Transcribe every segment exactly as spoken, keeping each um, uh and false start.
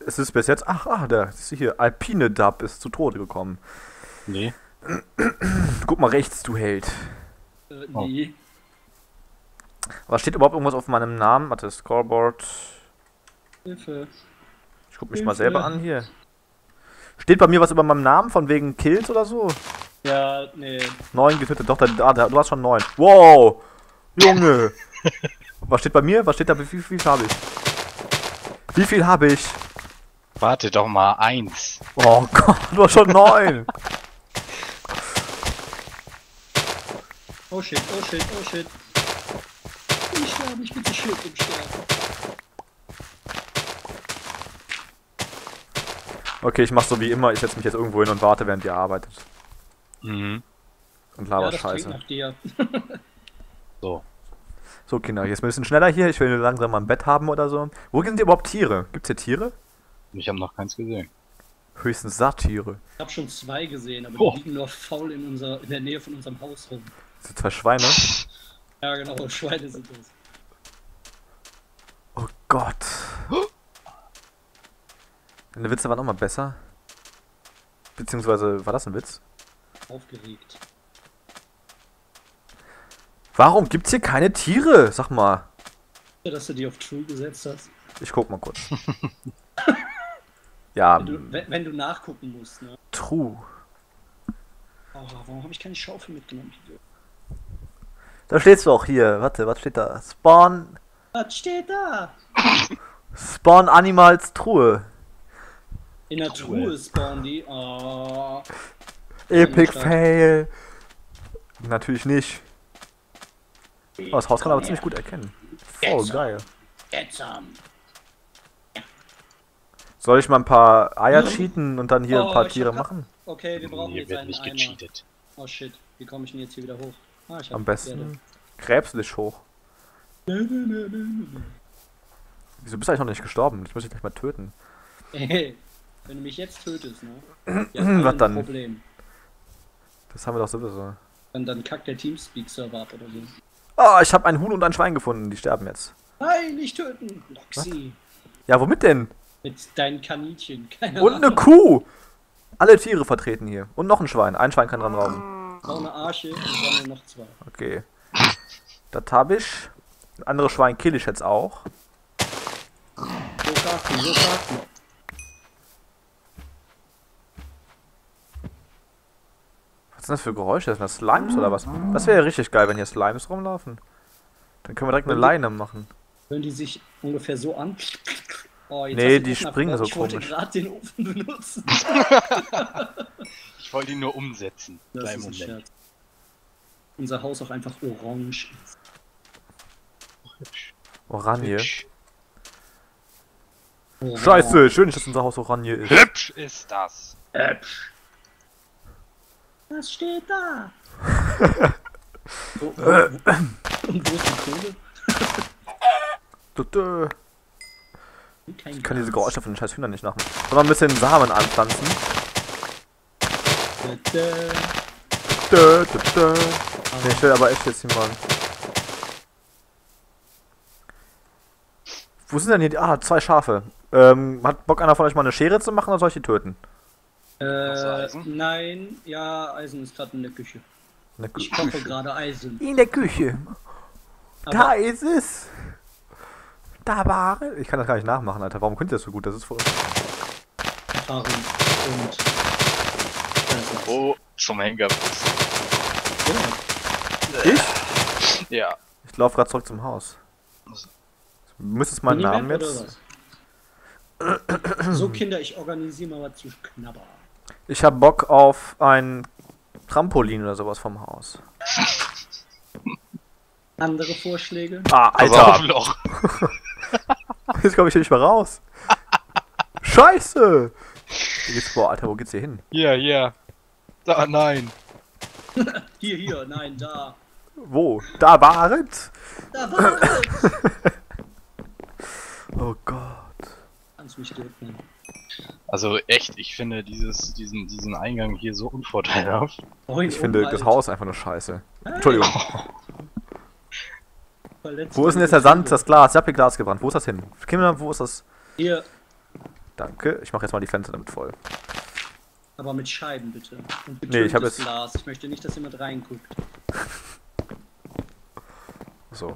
Es ist bis jetzt. Ach, ah, da ist hier. Alpine Dub ist zu Tode gekommen. Nee. Guck mal rechts, du Held. Äh, Oh. nee. Was steht überhaupt irgendwas auf meinem Namen? Warte, Scoreboard. Hilfe. Ich guck mich mal selber an hier. Steht bei mir was über meinem Namen, von wegen Kills oder so? Ja, nee. Neun getötet. Doch, da, da, da, du hast schon neun. Wow! Junge! Was steht bei mir? Was steht da? Wie viel, wie viel habe ich? Wie viel habe ich? Warte doch mal, eins. Oh Gott, du hast schon neun! Oh shit, oh shit, oh shit. Ich sterbe, ich bin zu shit im Sterben. Okay, ich mach so wie immer. Ich setze mich jetzt irgendwo hin und warte, während ihr arbeitet. Mhm. Und Ja, laber das klingt Scheiße. nach dir. So. So, Kinder, jetzt ein bisschen schneller hier. Ich will langsam mal ein Bett haben oder so. Wo sind hier überhaupt Tiere? Gibt's hier Tiere? Ich habe noch keins gesehen. Höchstens Satttiere. Ich habe schon zwei gesehen, aber Oh. die liegen nur faul in, unser, in der Nähe von unserem Haus rum. Das sind zwei Schweine. Ja, genau, Schweine sind das. Oh Gott. Deine Witze waren auch mal besser. Beziehungsweise, war das ein Witz? Aufgeregt. Warum gibt's hier keine Tiere? Sag mal. Ja, dass du die auf True gesetzt hast. Ich guck mal kurz. Ja, Wenn du, wenn, wenn du nachgucken musst, ne? true. Oh, warum habe ich keine Schaufel mitgenommen? Da steht's doch hier. Warte, was steht da? Spawn. Was steht da? Spawn Animals Truhe. In der Truhe. Truhe spawnen die. Oh. Epic Stark. Fail. Natürlich nicht. Oh, das Haus kann man aber ziemlich gut erkennen. Voll Jetzt. geil. Jetzt um. Soll ich mal ein paar Eier cheaten und dann hier ein Oh, paar ich Tiere hab grad- machen? Okay, wir brauchen Hier jetzt wird einen nicht Eimer. gecheatet. Oh shit, wie komme ich denn jetzt hier wieder hoch? Ah, ich hab Am besten gräbst du dich hoch. Erde. Nö, nö, nö, nö, nö. Wieso bist du eigentlich noch nicht gestorben? Ich muss dich gleich mal töten. Hey, wenn du mich jetzt tötest, ne? Ja, Was ein dann? Problem. Das haben wir doch sowieso. Dann, dann kackt der Teamspeak-Server ab oder so. Oh, ich habe ein Huhn und ein Schwein gefunden. Die sterben jetzt. Nein, nicht töten! Loxi. Ja, womit denn? Mit deinen Kaninchen. Keine Und eine Ahnung. Kuh! Alle Tiere vertreten hier. Und noch ein Schwein. Ein Schwein kann dran rauben. Brauche eine Arche und sammle noch zwei. Okay. Das habe ich. Ein anderes Schwein kill ich jetzt auch. So Karten, so Karten. Was sind das für Geräusche? Sind das Slimes oder was? Das wäre ja richtig geil, wenn hier Slimes rumlaufen. Dann können wir direkt eine Leine machen. Hören die sich ungefähr so an? Oh, jetzt Nee, hast du den die Ofen springen abgebaut. so Ich wollte komisch. gerade den Ofen benutzen. Ich wollte ihn nur umsetzen. Das Kleinen ist ein Moment. Scherz. Unser Haus auch einfach orange ist. Hübsch. Oranje. Hübsch. Orange. Scheiße, schön, dass unser Haus Oranje ist. Hübsch ist das. Hübsch. Was steht da? wo, wo, wo, und wo ist die Kohle? Dö, dö. Kein Ich kann diese Gras. Geräusche von den scheiß Hühnern nicht nachmachen. Sollen wir ein bisschen Samen anpflanzen? Dö, Dö, dö, dö. Nee, ich will aber echt jetzt hier mal. Wo sind denn hier die. Ah, zwei Schafe. Ähm, hat Bock einer von euch mal eine Schere zu machen oder soll ich die töten? Äh, Eisen? nein, ja, Eisen ist gerade in der Küche. In der Ich Kü- koche gerade Eisen. In der Küche. Da Aber ist es. Da war es. Ich kann das gar nicht nachmachen, Alter. Warum könnt ihr das so gut? Das ist voll. Erfahrung und. Das war's. Wo zum Henker bist Ja. Ich? Ja. Ich laufe gerade zurück zum Haus. Du müsstest meinen Minimap Namen oder jetzt. was? So Kinder, ich organisiere mal was zu knabbern. Ich hab Bock auf ein Trampolin oder sowas vom Haus. Andere Vorschläge? Ah, Pass auf, Alter. Loch. Jetzt komme ich hier nicht mehr raus. Scheiße! Hier geht's, boah, Alter, wo geht's hier hin? Hier, hier. Da, nein. Hier, hier, nein, da. Wo? Da war es! Da war es! Oh Gott. Kannst mich töten. Also echt, ich finde dieses, diesen, diesen Eingang hier so unvorteilhaft. Moin, Ich finde Oberalt. das Haus einfach nur scheiße. Entschuldigung. Verletzt Wo ist denn jetzt der Sand, das Glas? Ich hab hier Glas gebrannt. Wo ist das hin? Kinder, wo ist das? Hier, Danke. Ich mache jetzt mal die Fenster damit voll. Aber mit Scheiben bitte. Und Nee, ich hab getöntes jetzt- Glas. Ich möchte nicht, dass jemand reinguckt. So.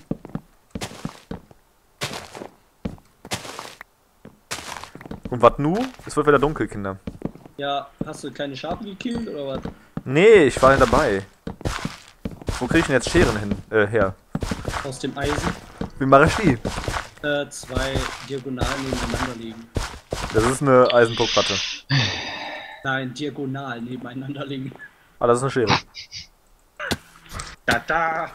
Und was nu? Es wird wieder dunkel, Kinder. Ja, hast du kleine Schafe gekillt oder was? Nee, ich war nicht dabei. Wo krieg ich denn jetzt Scheren hin? Äh, her? Aus dem Eisen. Wie mache ich die? Äh, zwei diagonal nebeneinander liegen. Das ist eine Eisenbruchplatte. Nein, diagonal nebeneinander liegen. Ah, das ist eine Schere. Da da!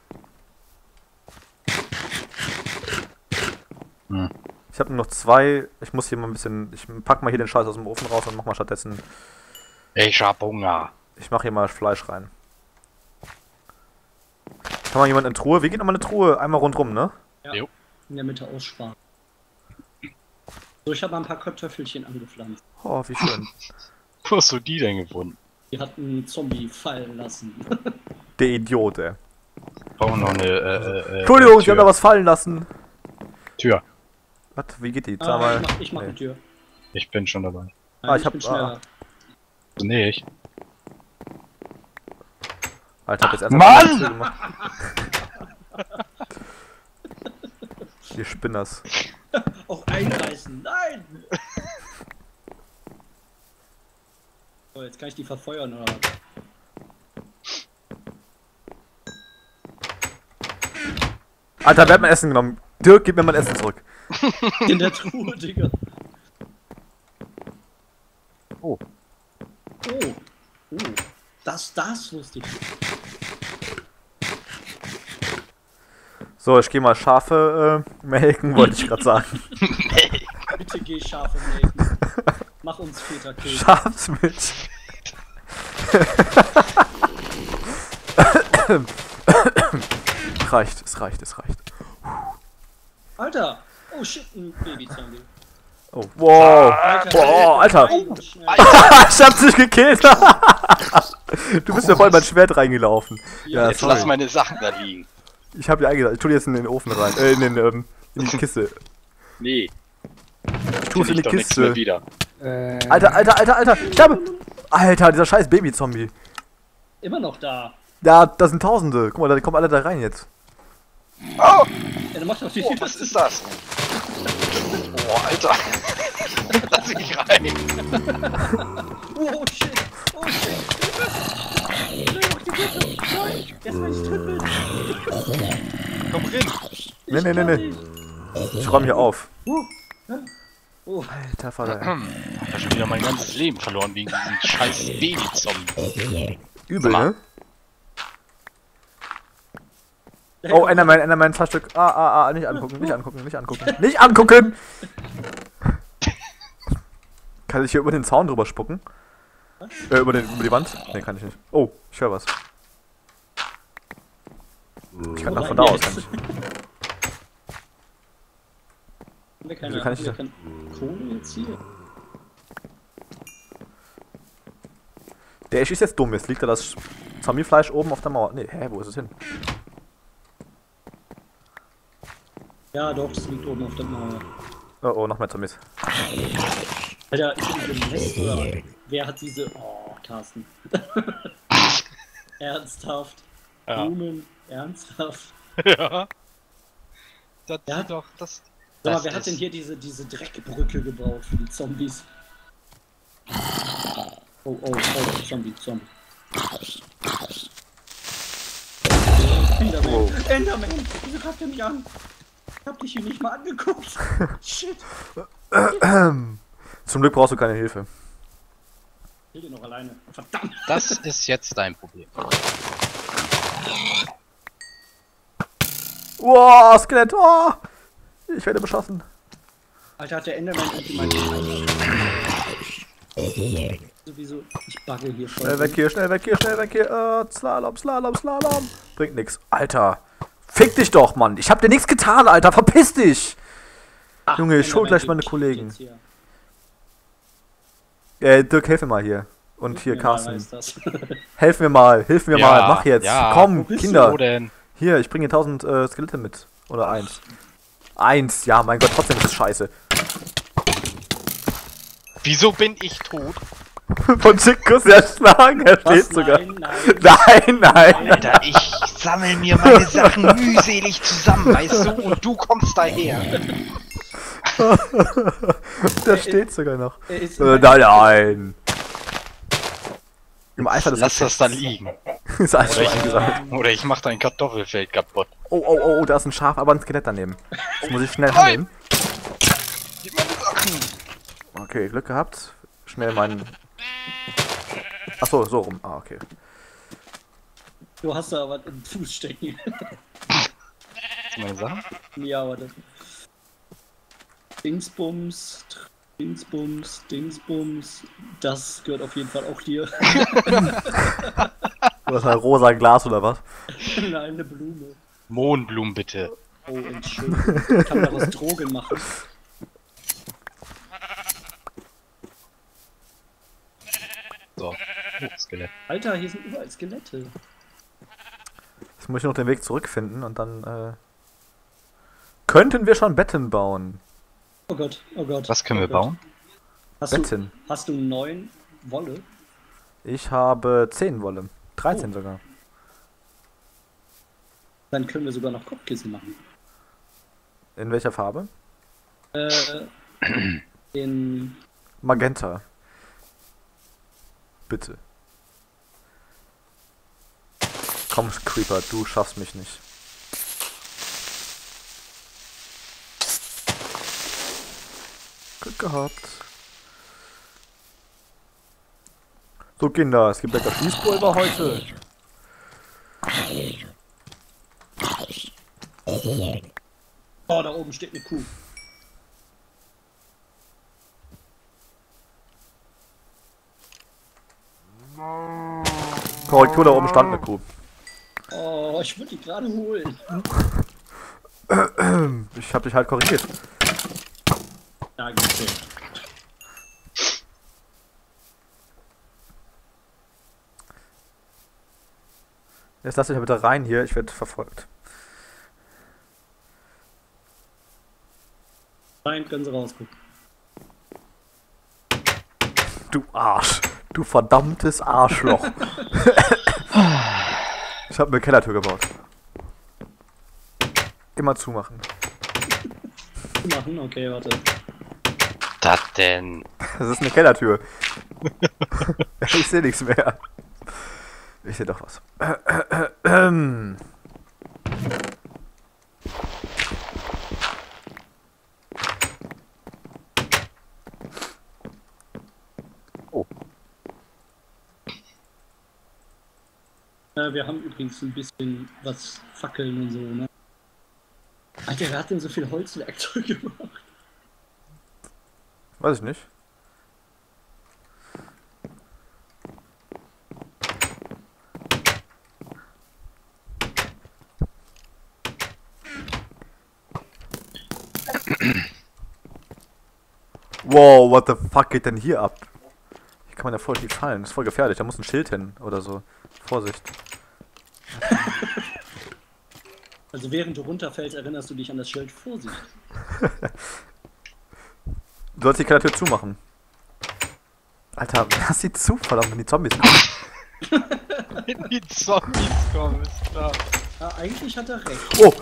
Hm. Ich habe nur noch zwei. Ich muss hier mal ein bisschen. Ich pack mal hier den Scheiß aus dem Ofen raus und mach mal stattdessen. Ich hab Hunger. Ich mache hier mal Fleisch rein. Kann mal jemand eine Truhe? Wie geht nochmal eine Truhe? Einmal rundrum, ne? Ja, Jo. in der Mitte aussparen. So, ich habe mal ein paar Kartoffelchen angepflanzt. Oh, wie schön. Wo hast du die denn gefunden? Die hat einen Zombie fallen lassen. Der Idiot, ey. Brauchen noch eine, äh, äh, Entschuldigung, Sie Tür. haben da was fallen lassen. Tür. Was? Wie geht die? Sag Ah, mal. ich mach, ich mach Nee. eine Tür. Ich bin schon dabei. Nein, Ah, ich ich hab- bin schneller. Nee, ich. Alter, hab jetzt erst Mann! eine Tür gemacht. Die Spinners. Auch einreißen. Nein! So, jetzt kann ich die verfeuern, oder was? Alter, wer hat mein Essen genommen? Dirk, gib mir mein Essen zurück. In der Truhe, Digga. Oh. Oh. Oh. Das, das wusste ich. So, ich gehe mal Schafe äh, melken, wollte ich gerade sagen. Bitte geh Schafe melken. Mach uns Väterkill. Schafsmilch. reicht, es reicht, es reicht. Alter! Oh shit, ein Baby-Zombie. Oh, wow. Alter, Boah, Alter. Nein, schnell. Ich hab dich gekillt. Du bist mir voll in mein Schwert reingelaufen. Ja, Jetzt sorry. lass meine Sachen da liegen. Ich hab die eingesammelt. Ich tu die jetzt in den Ofen rein. Äh, in den, ähm, in die Kiste. Nee. Ich tu es in die doch nichts mehr Kiste. wieder. Alter, Alter, Alter, Alter. Sterbe. Alter, dieser scheiß Baby-Zombie. Immer noch da. Ja, da sind Tausende. Guck mal, die kommen alle da rein jetzt. Oh! Ja, dann mach doch die Oh, was ist das? Oh, Alter. Lass mich rein. Oh shit! Oh shit! Schnell auf die Kiste! Nein! Jetzt will ich töten! Komm rein. Nee, nee, nee, nee. Ich räum hier auf. Oh, ja. Oh, Alter Vater. Ich hab schon wieder mein ganzes Leben verloren wegen diesem scheiß Baby-Zombie. Übel, ne? Oh, Enderman, Enderman, zwei Stück. Ah, ah, ah, nicht angucken, nicht angucken, nicht angucken. Nicht angucken! Kann ich hier über den Zaun drüber spucken? Äh, über, den, über die Wand? Ne, kann ich nicht. Oh, ich höre was. Ich kann nach von da aus, kann ich. Haben wir keine, Wieso kann ich haben wir keine Kohle jetzt hier? Der ist jetzt dumm, jetzt liegt da das Zombie-Fleisch oben auf der Mauer. Ne, hä, wo ist es hin? Ja, doch, das liegt oben auf der Mauer. Oh, oh, noch mehr Zombies. Alter, ich bin gemäßt, oder? Wer hat diese... Oh, Carsten. Ernsthaft. Ja. Blumen, ernsthaft. Ja. Das Ja. sieht doch, das... Sag mal, das wer hat ist- denn hier diese, diese Dreckbrücke gebaut für die Zombies? Oh, oh, oh, Zombie, Zombie. Enderman, Wow. Enderman, wieso greift er mich an? Ich hab dich hier nicht mal angeguckt. Shit. Zum Glück brauchst du keine Hilfe. Ich bin noch alleine. Verdammt. Das ist jetzt dein Problem. Wow, Skelett, oh! Ich werde beschossen. Alter, hat der Enderman irgendwie mein Sowieso, ich bagge hier voll. Schnell weg hier, schnell weg hier, schnell weg hier. Äh, Slalom, Slalom, Slalom. Bringt nix. Alter. Fick dich doch, Mann. Ich hab dir nichts getan, Alter. Verpiss dich. Ach, Junge, ich schul Enderman gleich meine geht Kollegen. jetzt hier. Äh, Dirk, helf mir mal hier. Und hier, Ja, Carsten. weiß das. Helf mir mal, hilf mir Ja, mal. Mach jetzt. ja. Komm, Wo bist Kinder. Wo denn? Hier, ich bringe hier tausend äh, Skelette mit. Oder eins. Eins, ja, mein Gott, trotzdem ist es scheiße. Wieso bin ich tot? Von Chicos erschlagen, er Was? steht sogar. Nein, nein. Nein, nein. Alter, ich sammel mir meine Sachen mühselig zusammen, weißt du? Und du kommst daher. Der steht sogar noch. Er ist Äh, nein, nein. Im Eifer des Lass das da liegen. ist alles Oder schon ich, eingesammelt. oder ich mach dein Kartoffelfeld kaputt. Oh, oh, oh, da ist ein Schaf, aber ein Skelett daneben. Das muss ich schnell handeln. Gib meine Sachen. Okay, Glück gehabt. Schnell meinen... Achso, so rum. Ah, okay. Du hast da was im Fuß stecken. Hast du meine Sachen? Ja, aber das. Dingsbums, Dingsbums, Dingsbums. Das gehört auf jeden Fall auch dir. Du hast ein rosa Glas oder was? Nein, eine Blume. Mohnblumen bitte. Oh, Entschuldigung. Ich kann daraus Drogen machen. So. Oh, Skelett. Alter, hier sind überall Skelette. Jetzt muss ich noch den Weg zurückfinden und dann, äh... könnten wir schon Betten bauen. Oh Gott, oh Gott. Was können oh wir Gott. bauen? Hast du, Betten. hast du neun Wolle? Ich habe zehn Wolle. dreizehn Oh. sogar. Dann können wir sogar noch Kopfkissen machen. In welcher Farbe? Äh, in... Magenta. Bitte. Komm, Creeper, du schaffst mich nicht. Glück gehabt. So, Kinder, es gibt lecker Schießpulver heute. Oh, da oben steht eine Kuh. Korrektur, da oben stand eine Kuh. Oh, ich würde die gerade holen. Ich hab dich halt korrigiert. Dankeschön. Jetzt lass dich mal bitte rein hier, ich werde verfolgt. Nein, können sie rausgucken. Du Arsch. Du verdammtes Arschloch. Ich habe eine Kellertür gebaut. Immer zumachen. Machen, okay, warte. Das denn? Das ist eine Kellertür. Ich sehe nichts mehr. Ich sehe doch was. Oh. Äh, wir haben übrigens ein bisschen was Fackeln und so, ne? Alter, wer hat denn so viel Holzwerkzeug gemacht? Weiß ich nicht. Wow, what the fuck geht denn hier ab? Hier kann man ja voll tief fallen. Das ist voll gefährlich. Da muss ein Schild hin oder so. Vorsicht. Also während du runterfällst, erinnerst du dich an das Schild Vorsicht. Du sollst die Kellertür zumachen. Alter, lass sie zu, verdammt, wenn die Zombies kommen. Wenn die Zombies kommen, ist klar. Ja, eigentlich hat er recht. Oh!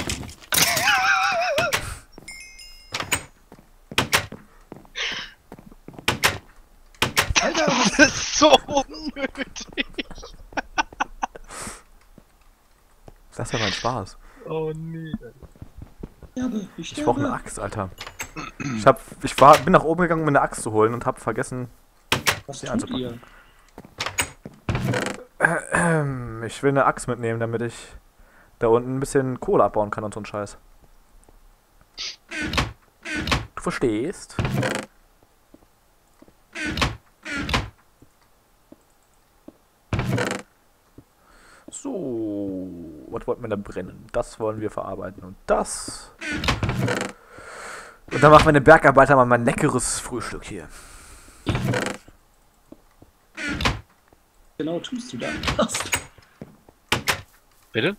Alter, Das ist so unnötig. Das ist ja mein Spaß. Oh nee. sterbe, ich Ich sterbe. brauche eine Axt, Alter. Ich hab, ich war, bin nach oben gegangen, um eine Axt zu holen und hab vergessen. Was die tut anzupacken. ihr? Ähm, ich will eine Axt mitnehmen, damit ich da unten ein bisschen Kohle abbauen kann und so ein Scheiß. Du verstehst? So, was wollten wir da brennen? Das wollen wir verarbeiten und das. Und dann machen wir den Bergarbeiter mal mein leckeres Frühstück hier. Genau tust du da. Was? Bitte?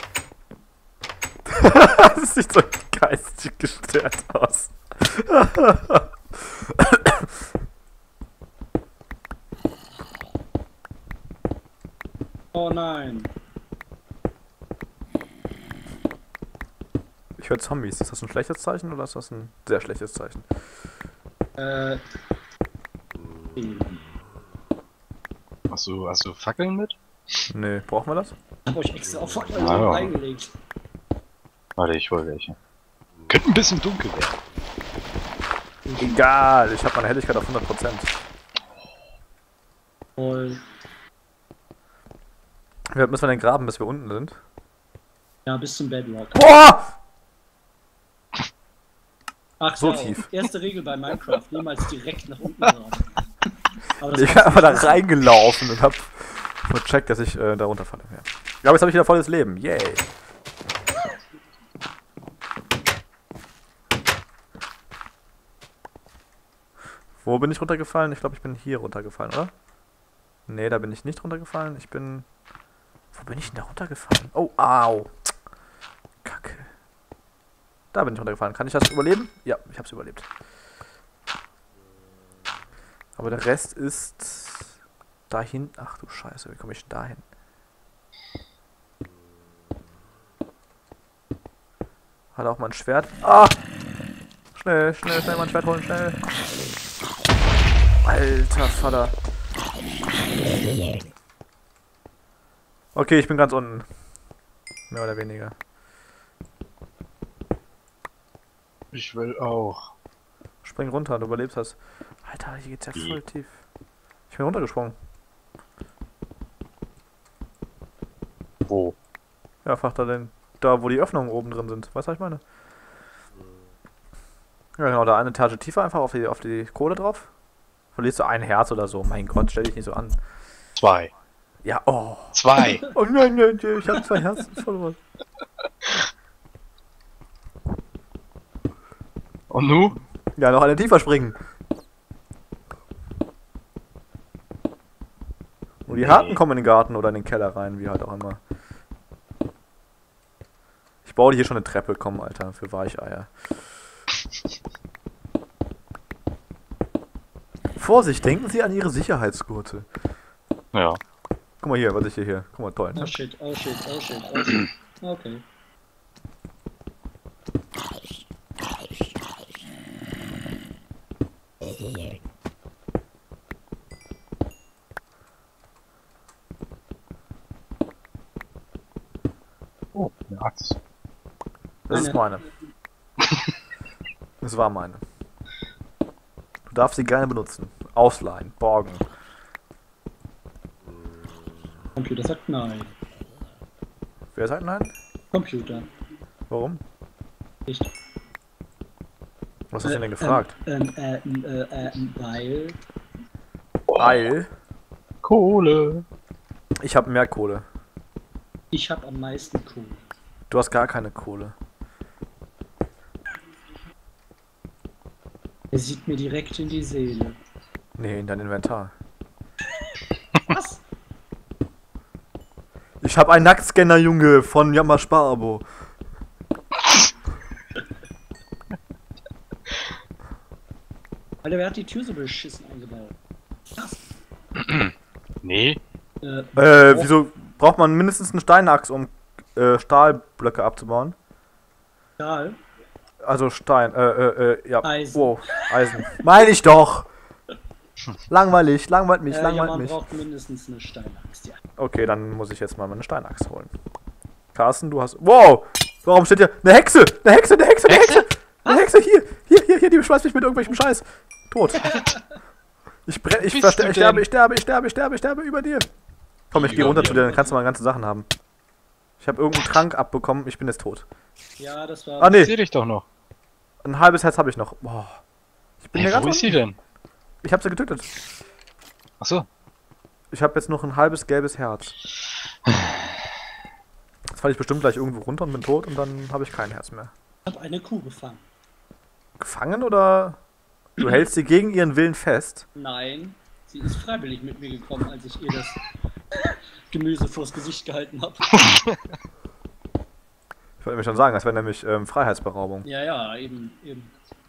Das sieht so geistig gestört aus. Ich höre Zombies. Ist das ein schlechtes Zeichen oder ist das ein sehr schlechtes Zeichen? Äh. Hast du, hast du Fackeln mit? Nee, brauchen wir das? Ich hab euch extra auf Fackeln Ah, ja. reingelegt. Warte, ich hol welche. Könnte ein bisschen dunkel werden. Egal, ich habe meine Helligkeit auf hundert Prozent. Voll. Wie weit müssen wir denn graben, bis wir unten sind? Ja, bis zum Bedrock. Boah! Ach So ja, tief. erste Regel bei Minecraft, niemals direkt nach unten graben. Aber das Ich bin kannst einfach du da nicht reingelaufen und hab vercheckt, dass ich äh, da runterfalle. Ja. ja, aber jetzt habe ich wieder volles Leben. Yay. Wo bin ich runtergefallen? Ich glaube, ich bin hier runtergefallen, oder? Nee, da bin ich nicht runtergefallen. Ich bin... Wo bin ich denn da runtergefallen? Oh, au. Kacke. Da bin ich runtergefallen. Kann ich das überleben? Ja, ich habe es überlebt. Aber der Rest ist... dahin. Ach du Scheiße, wie komme ich denn dahin? Hat auch mein Schwert. Ah! Schnell, schnell, schnell mein Schwert holen, schnell. Alter Vater. Okay, ich bin ganz unten. Mehr oder weniger. Ich will auch. Spring runter, du überlebst das. Alter, hier geht's ja voll tief. Ich bin runtergesprungen. Wo? Ja, einfach da, den, da wo die Öffnungen oben drin sind. Weißt du, was ich meine? Ja, genau, da eine Etage tiefer einfach auf die, auf die Kohle drauf. Verlierst du ein Herz oder so. Mein Gott, stell dich nicht so an. Zwei. Ja, oh. Zwei. Oh nein, nein, nein, ich habe zwei Herzen verloren. Und nu? Ja, noch eine tiefer springen. Und die Nee. Harten kommen in den Garten oder in den Keller rein, wie halt auch immer. Ich baue hier schon eine Treppe, komm, Alter, für Weicheier. Vorsicht, denken Sie an Ihre Sicherheitsgurte. Ja. Guck mal hier, was ich hier hier. Guck mal, toll. Oh Ne? shit, oh shit, oh shit, oh shit. Okay. Oh, eine Axt. Das ist meine. Das war meine. Du darfst sie gerne benutzen. Ausleihen, borgen. Computer sagt nein. Wer sagt nein? Computer. Warum? Nicht. Was hast du denn gefragt? Ähm, äh, äh, äh, äh, weil. Weil Kohle. ich habe mehr Kohle. Ich habe am meisten Kohle. Du hast gar keine Kohle. Er sieht mir direkt in die Seele. Nee, in dein Inventar. Was? Ich habe einen Nacktscanner, Junge, von Jammer Sparabo. Alter, wer hat die Tür so beschissen eingebaut? Was? Nee. Äh, Äh, wieso braucht man mindestens eine Steinachs, um äh, Stahlblöcke abzubauen? Stahl? Also Stein, äh, äh, äh, ja. Eisen. Wow, Eisen. Meine ich doch! Langweilig, langweilt mich, Äh, ja, langweilt man mich. braucht mindestens eine Steinaxt, ja. Okay, dann muss ich jetzt mal meine Steinachs holen. Carsten, du hast... Wow! Warum steht hier... Eine Hexe! Eine Hexe, eine Hexe, eine Hexe! Eine Hexe, hier! Hier, hier, hier, die beschmeißt mich mit irgendwelchem Scheiß. Tot. Ich brenne, ich, Bist verste- du ich sterbe, denn? ich sterbe, ich sterbe, ich sterbe, ich sterbe über dir. Komm, ich gehe Über runter mir. zu dir, dann kannst du mal ganze Sachen haben. Ich habe irgendeinen Trank abbekommen, ich bin jetzt tot. Ja, das war. Ah, Ich nee, seh dich doch noch. ein halbes Herz habe ich noch. Boah. Ich bin Hey, hier wo ganz ist sie unten. denn? Ich habe sie getötet. Achso. Ich habe jetzt noch ein halbes gelbes Herz. Jetzt falle ich bestimmt gleich irgendwo runter und bin tot und dann habe ich kein Herz mehr. Ich habe eine Kuh gefangen. Gefangen oder du hältst sie gegen ihren Willen fest? Nein, sie ist freiwillig mit mir gekommen, als ich ihr das Gemüse vors Gesicht gehalten habe. Ich wollte nämlich schon sagen, das wäre nämlich ähm, Freiheitsberaubung. Ja, ja, eben, eben.